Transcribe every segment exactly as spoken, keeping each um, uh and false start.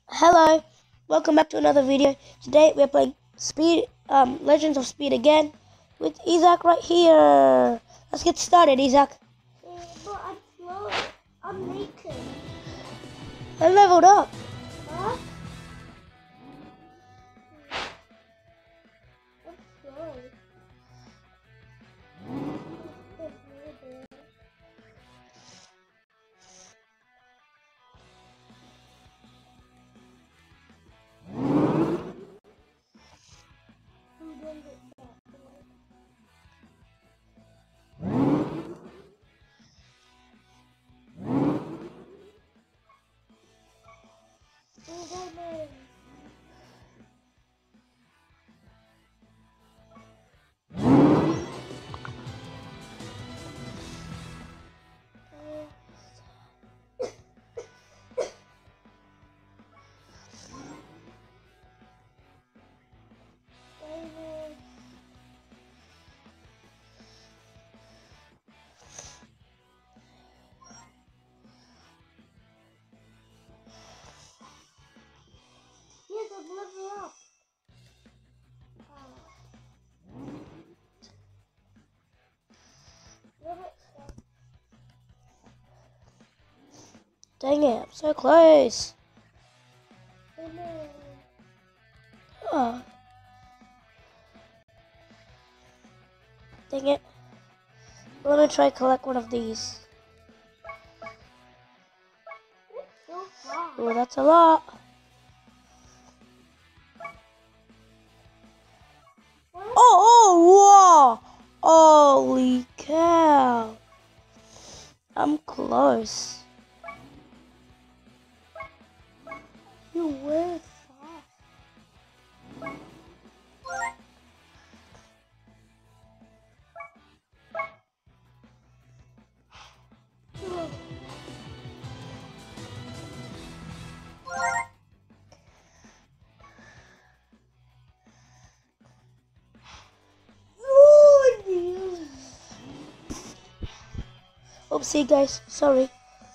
Hello, welcome back to another video. Today we're playing Speed, um, Legends of Speed again with Isaac right here. Let's get started, Isaac. Yeah, but I'm slow. I'm naked. I leveled up. Huh? I'm slow. Yes, I'm level up. Dang it, I'm so close. Oh. Dang it. Let me try collect one of these. Oh, that's a lot. Oh, oh, whoa. Holy cow. I'm close. You were far. Oopsie guys, sorry.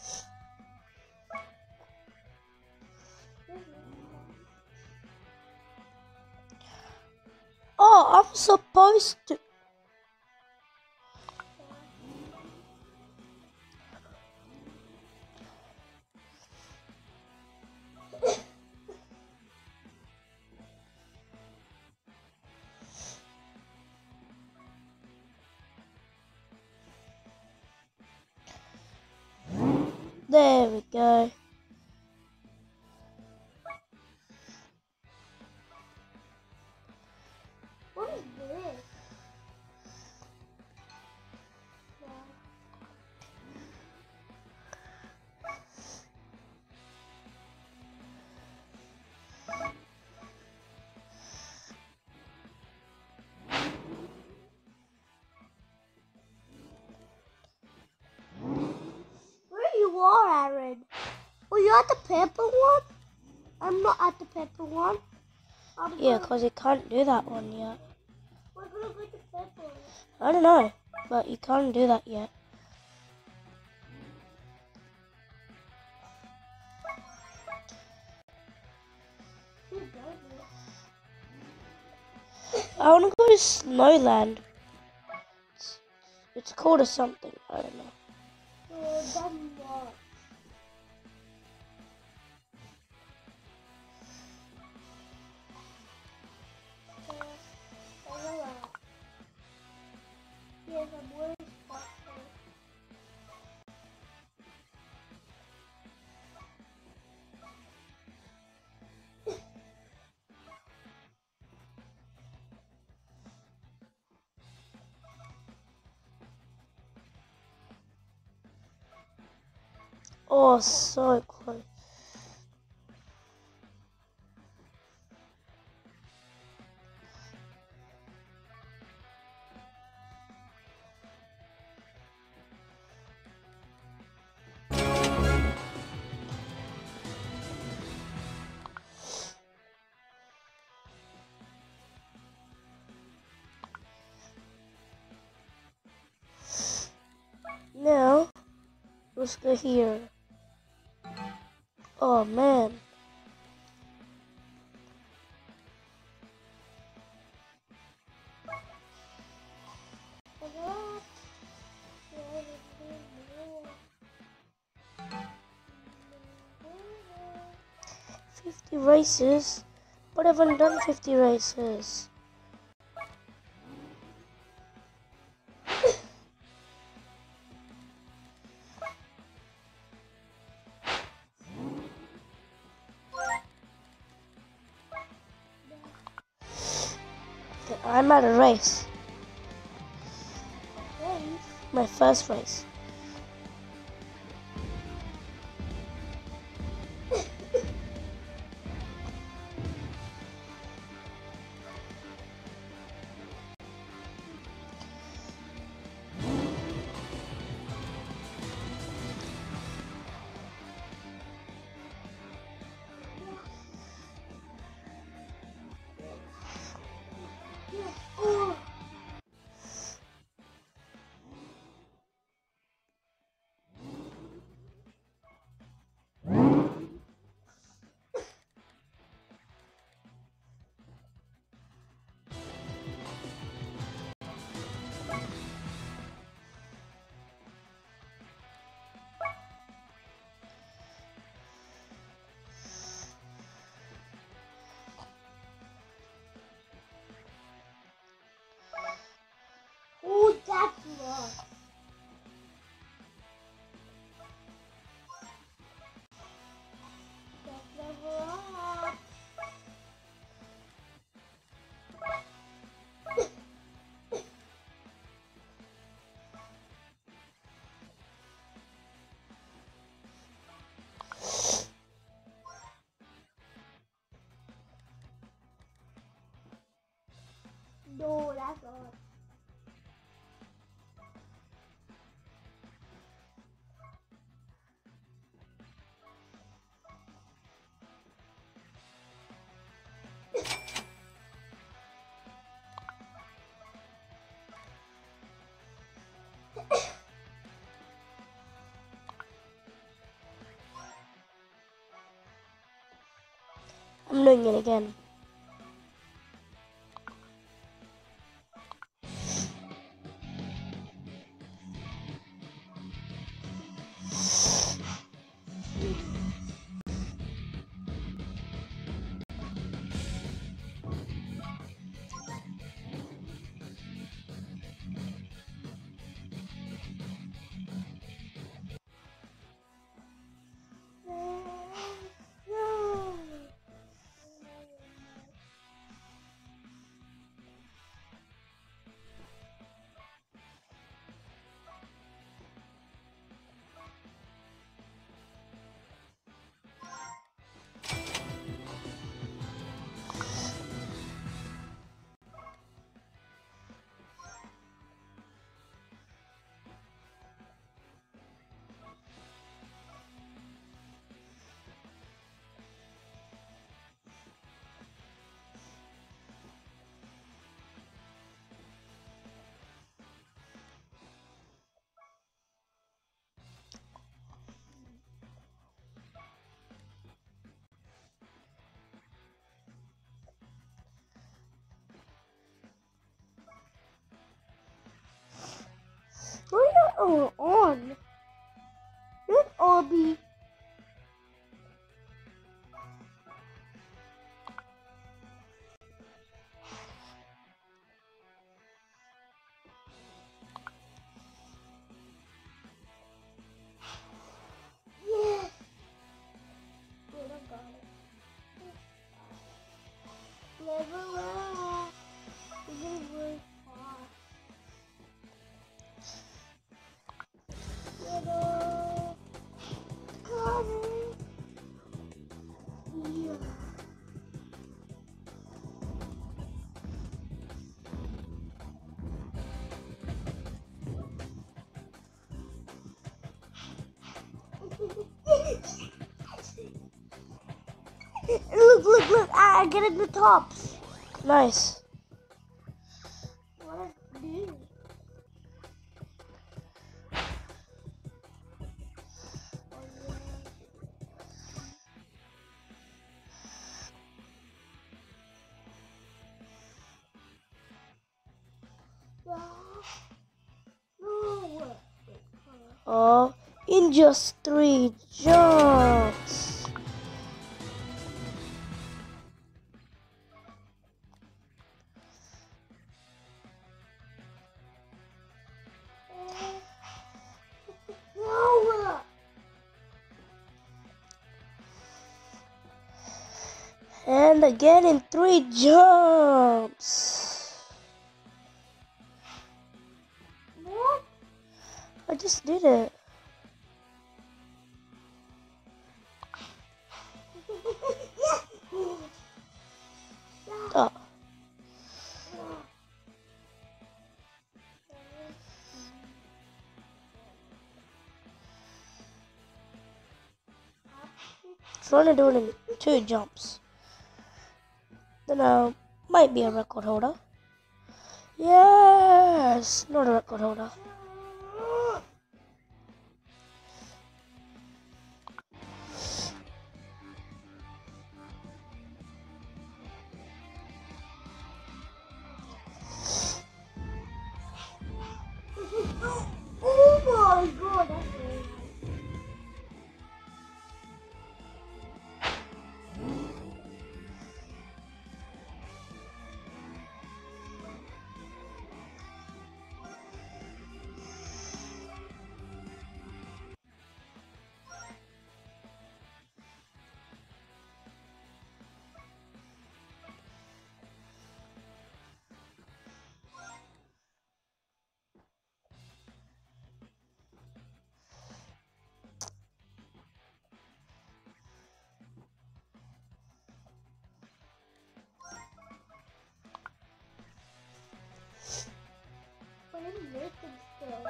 Oh, I'm supposed to. There we go. What is this? Where you are, Aaron? Oh, you're at the purple one? I'm not at the purple one. I'm Yeah, gonna- because you can't do that one yet. We're gonna go to purple one. I don't know, but you can't do that yet. Who does it? I want to go to Snowland. It's, it's called a something. I don't know. Uh, done what? Uh, I know that. Yes, I'm wearing sparkles. Oh, so close. Now, let's go here. Oh man, fifty races? But I haven't done fifty races. I'm at a race. My first race. Oh, that's rough. That's rough. No, that's rough. I'm doing it again. Where are you on? Let all be. Yes. Good, I got it. Level up. We're gonna go fast. Little. Got it. Yeah. Look, look, look! I get in the tops. Nice. What I do? No. Oh, in just three jumps. And again in three jumps. What? I just did it. Oh. Trying to do it in two jumps. Then I might be a record holder. Yes, not a record holder. Oh my god, that's very nice. But I'm making still.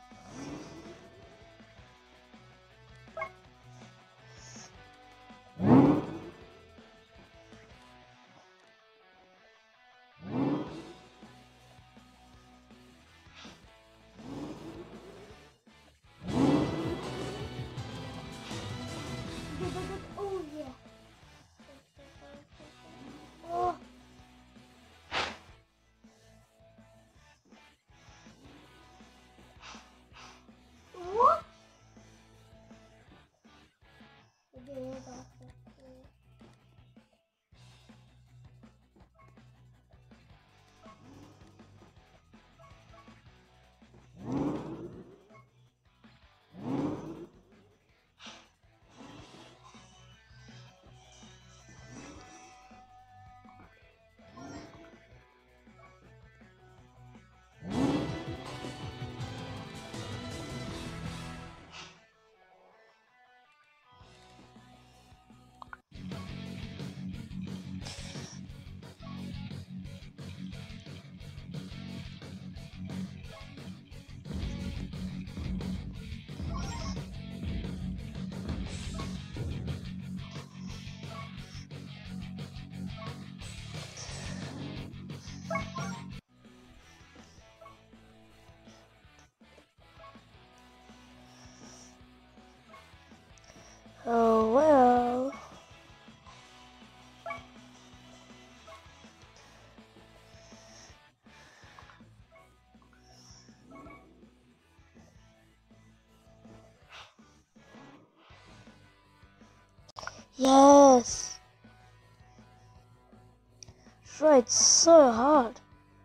Oh yeah. Oh. What? Okay, that's it. Oh well. Yes. Tried so hard.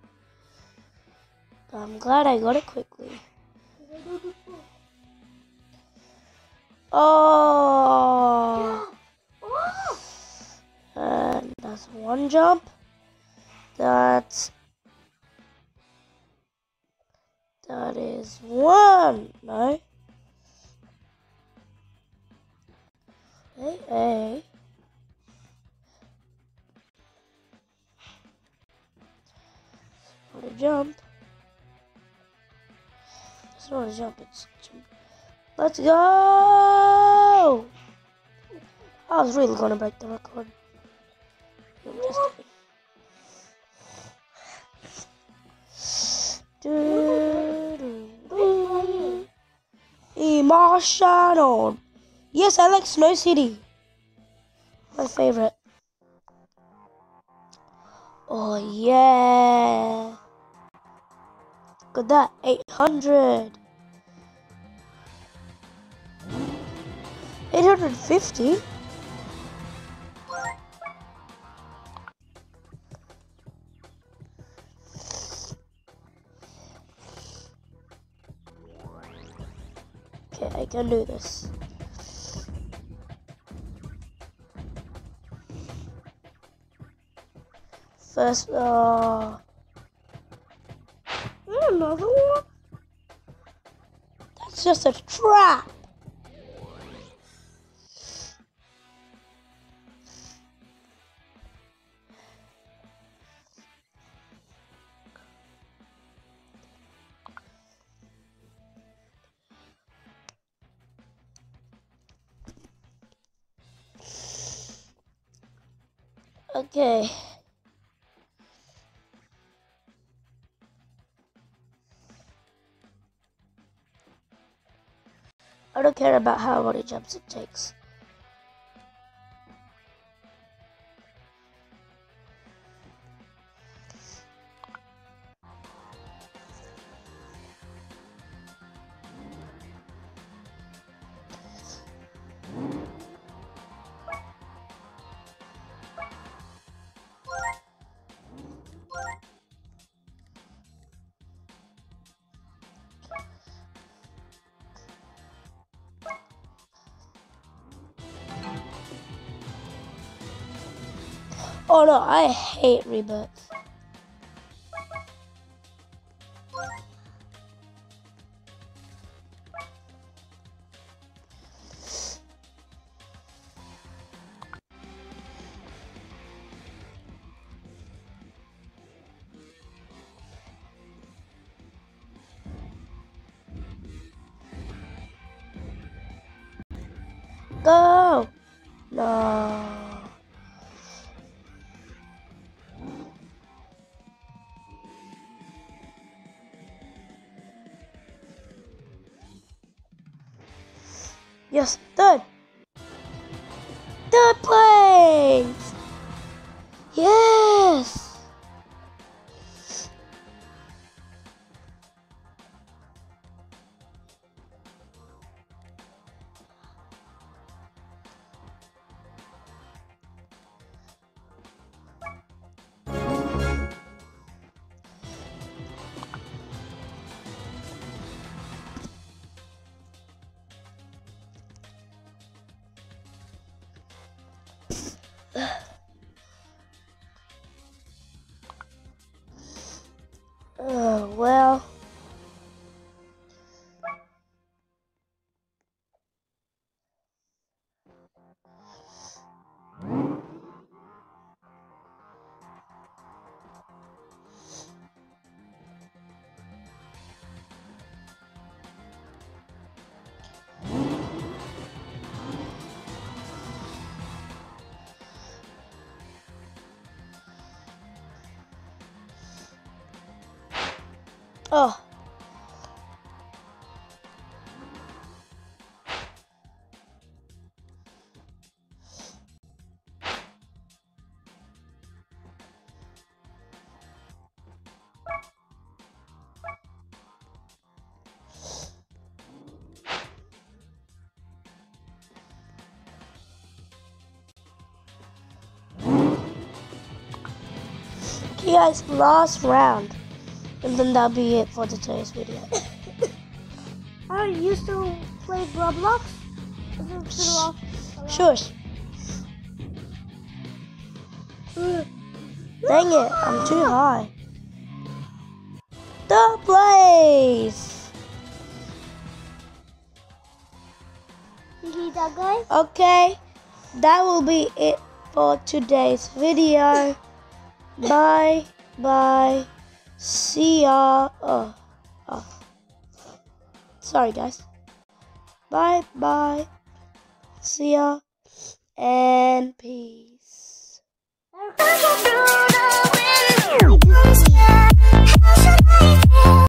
But I'm glad I got it quickly. Oh. And that's one jump. That's that is one. No. Hey, hey. Not a jump. It's not a jump. It's a jump. Let's go. I was really gonna break the record. I'm just kidding. Emotional. Yes, I like Snow City. My favorite. Oh yeah. Look at that. eight hundred. eight hundred fifty. Okay, I can do this. First, uh, Another one? that's just a trap. Okay. I don't care about how many jumps it takes. Oh no, I hate rebirths. Go! No. Yes, third. Third place! Yes! Oh, well. Oh. Okay guys, last round. And then that'll be it for today's video. I used to play Roblox. Sure. Dang it, I'm too high. Third place! You hear that, guys? Okay, that will be it for today's video. Bye, bye. See ya. Oh, oh. Sorry, guys. Bye, bye. See ya. And peace.